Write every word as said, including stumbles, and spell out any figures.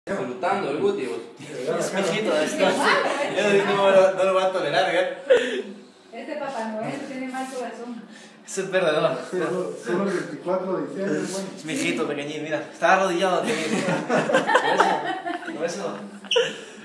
Disfrutando el Guti. Es mi hijito esto. Yo no, no, no lo voy a tolerar, ¿eh? Este Papá Noel tiene mal corazón. Es el perdedor. Solo, solo el veinticuatro de diciembre, bueno. Es mi hijito pequeñín, mira. Está arrodillado. ¿Ves eso? ¿Ves eso?